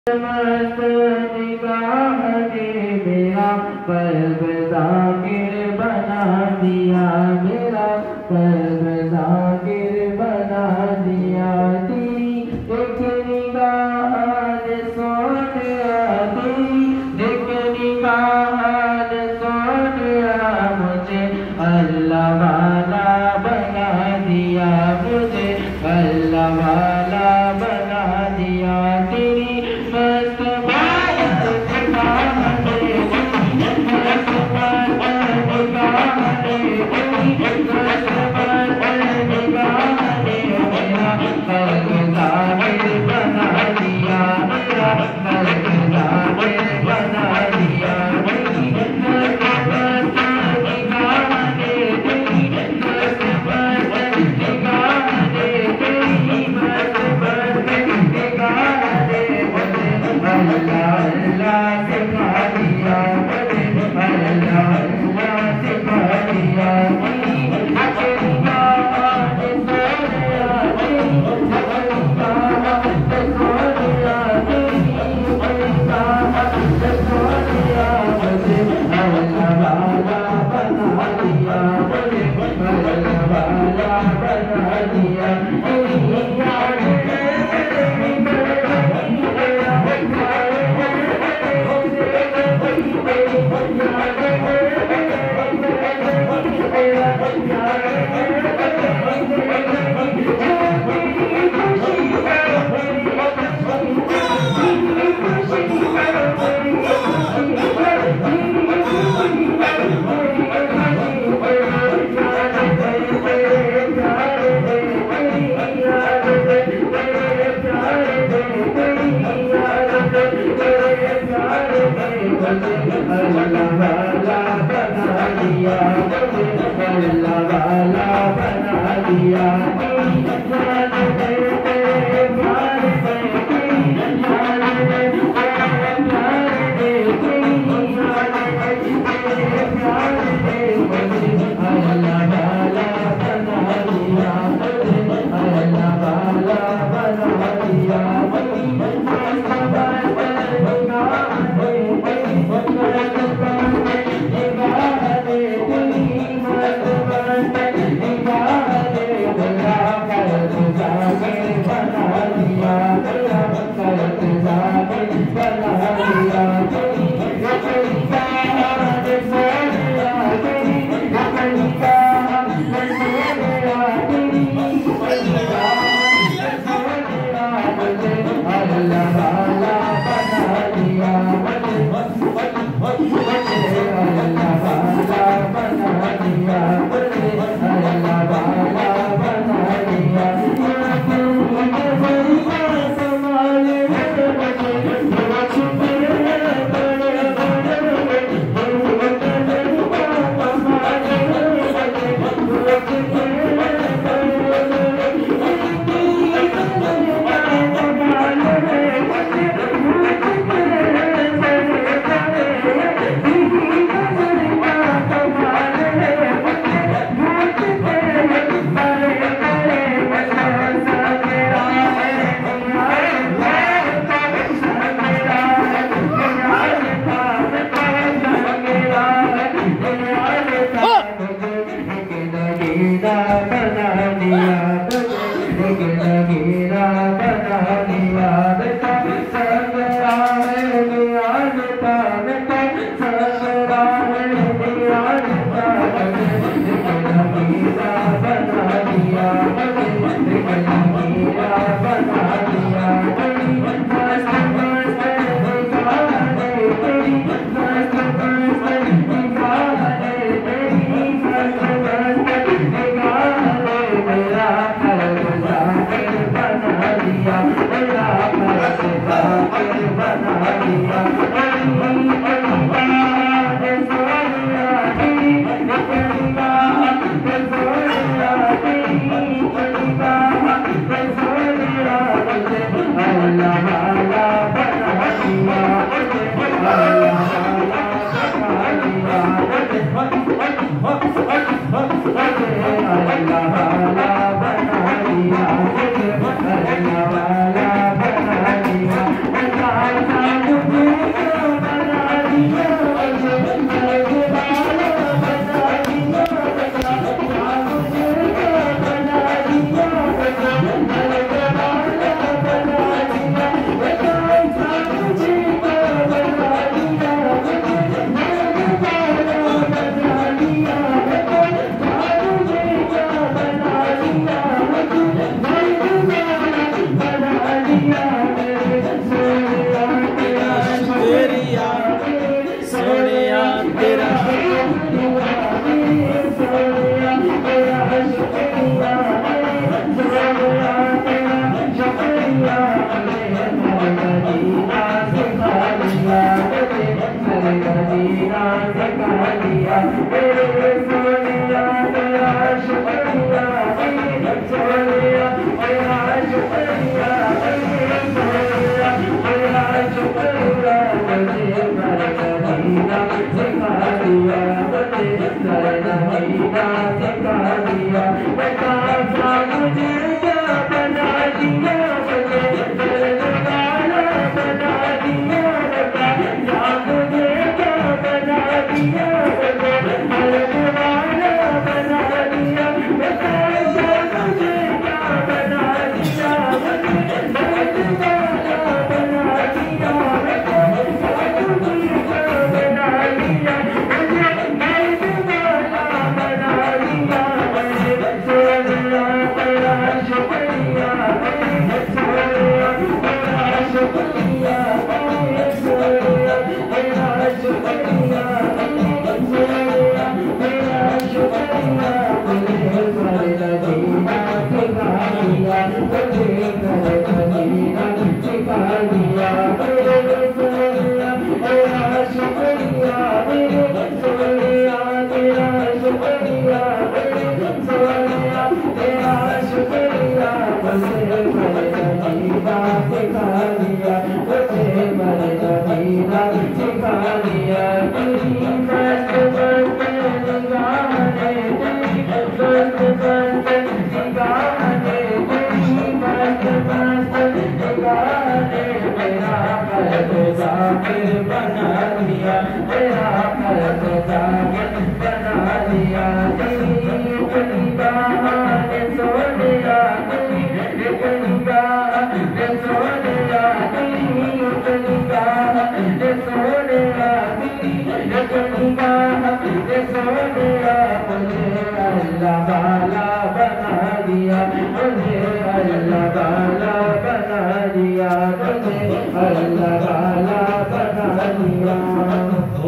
मस्त निगाह ने मेरा कल्ब ज़ाकिर बना दिया, मेरा कल्ब ज़ाकिर बना दिया। तेरी एक निगाह ने सोनिया, तेरी एक निगाह ने सोनिया मुझे अल्लाह वाला बना दिया, मुझे अल्लाह वाला बना दिया। तेरी मेरे सोनिया तेरा शुक्रिया मेरे सोनिया तेरा शुक्रिया मेरे सोनिया तेरा शुक्रिया मुझे मदीना सिखा दिया मुझे मदीना सिखा दिया बता मुझे क्या बना दिया मुझे दरबारा बना दिया बता मुझे क्या बना दिया मुझे दरबारा बना दिया बता मुझे क्या बना दिया मुझे दरबारा बना दिया बता मुझे क्या बना दिया मुझे दरबारा बना दिया मुझे सोनिया तेरा शुक्रिया मेरे सोनिया तेरा शुक्रिया मेरे सोनिया तेरा शुक्रिया मेरे सोनिया तेरा शुक्रिया मुझे मदीना सिखा दिया मुझे मदीना सिखा दिया मेरे सोनिया तेरा शुक्रिया मेरे सोनिया तेरा शुक्रिया मेरे सोनिया तेरा शुक्रिया मुझे मदीना सिखा दिया मुझे मदीना सिखा दिया तेरी मस्त मस्त निगाह ने तेरी मस्त मस्त निगाह ने तेरी मस्त मस्त निगाह ने मेरा कल्ब जाकिर बना दिया मेरा कल्ब जाकिर बना दिया तेरी निगाह ने सोनिया तेरी निगाह ने सोनिया तेरी निगाह ने सोनिया तेरी निगाह ने सोनिया मुझे अल्लाह वाला बना दिया मुझे अल्लाह वाला बना दिया मुझे अल्लाह वाला बना दिया।